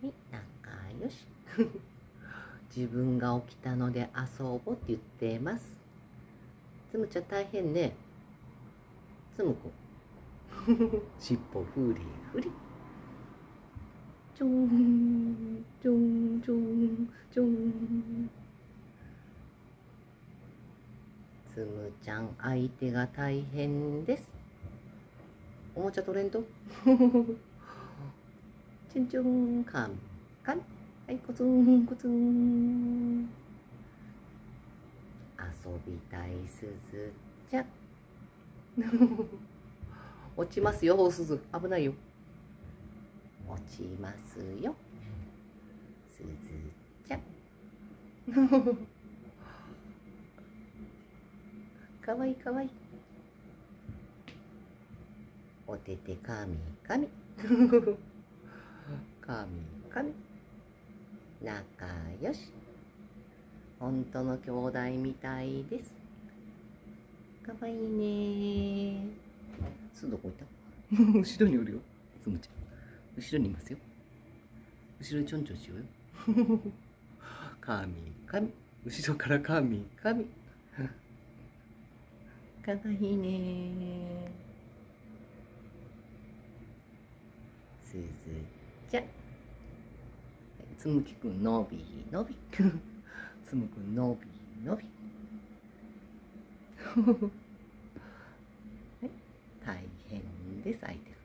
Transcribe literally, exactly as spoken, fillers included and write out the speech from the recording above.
み、仲良し。自分が起きたので遊ぼうって言ってます。つむちゃん大変ね。つむこ。尻尾ふりふり。ちょん、ちょん、ちょん、ちょん。つむちゃん、相手が大変です。おもちゃ取れんと。ちんちょん、かん、かん。はい、コツン、コツン。遊びたいすずちゃん。落ちますよ、おすず。危ないよ。落ちますよ。すずちゃん。かわいいかわいい。おててかみかみ。かみかみ。仲良し。本当の兄弟みたいです。かわいいね。すどこいた？後ろにおるよ。つむちゃん。後ろにいますよ。後ろにちょんちょんしようよ。かみかみ。後ろからかみかみ。かわいいね。すずちゃん。つむきくんのびのび。つむくんのびのび。はい、大変です、相手が。